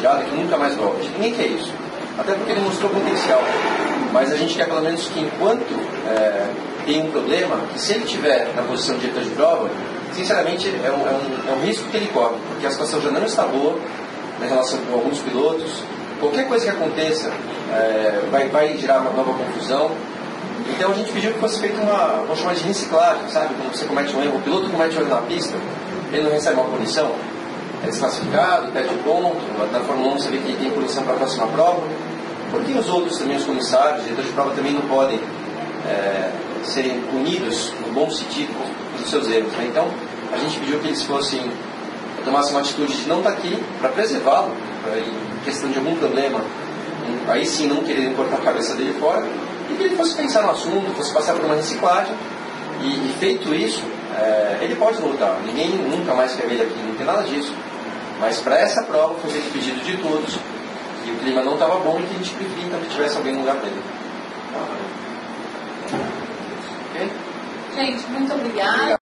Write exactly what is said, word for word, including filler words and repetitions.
desejado, que nunca mais volte. Ninguém quer isso. Até porque ele mostrou potencial. Mas a gente quer pelo menos que enquanto é, tem um problema, que se ele estiver na posição de diretor de prova, sinceramente é um, é, um, é um risco que ele corre, porque a situação já não está boa em relação com alguns pilotos. Qualquer coisa que aconteça é, vai, vai gerar uma nova confusão. Então a gente pediu que fosse feita uma, vamos chamar de reciclagem, sabe? Quando você comete um erro, o piloto comete um erro na pista, ele não recebe uma punição, é desclassificado, perde ponto, na Fórmula um você vê que ele tem punição para a próxima prova. Por que os outros também, os comissários, os diretores de prova também não podem é, serem punidos no bom sentido pelos seus erros, né? Então a gente pediu que eles fossem, tomassem uma atitude de não estar aqui para preservá-lo, em questão de algum problema, aí sim não quererem cortar a cabeça dele fora, e que ele fosse pensar no assunto, fosse passar por uma reciclagem, e, e feito isso, é, ele pode lutar. Ninguém nunca mais quer ver ele aqui, não tem nada disso. Mas para essa prova foi feito pedido de todos, que o clima não estava bom e que a gente preferia então que tivesse alguém no lugar dele. Ok? Gente, muito obrigada.